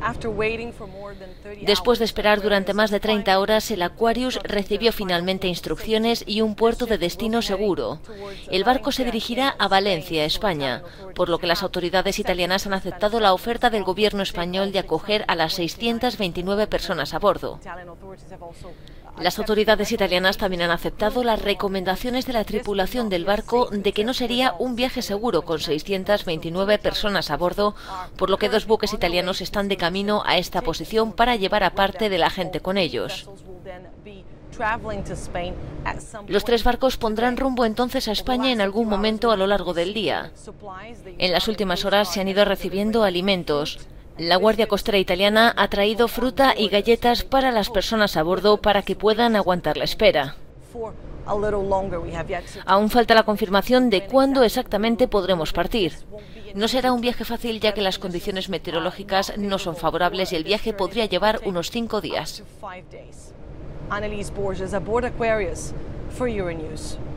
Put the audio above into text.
Después de esperar durante más de 30 horas, el Aquarius recibió finalmente instrucciones y un puerto de destino seguro. El barco se dirigirá a Valencia, España, por lo que las autoridades italianas han aceptado la oferta del gobierno español de acoger a las 629 personas a bordo. Las autoridades italianas también han aceptado las recomendaciones de la tripulación del barco de que no sería un viaje seguro con 629 personas a bordo, por lo que 2 buques italianos están de camino a esta posición para llevar a parte de la gente con ellos. Los 3 barcos pondrán rumbo entonces a España en algún momento a lo largo del día. En las últimas horas se han ido recibiendo alimentos. La Guardia Costera italiana ha traído fruta y galletas para las personas a bordo para que puedan aguantar la espera. Aún falta la confirmación de cuándo exactamente podremos partir. No será un viaje fácil ya que las condiciones meteorológicas no son favorables y el viaje podría llevar unos 5 días. Annelies Borges aboard Aquarius for Euronews.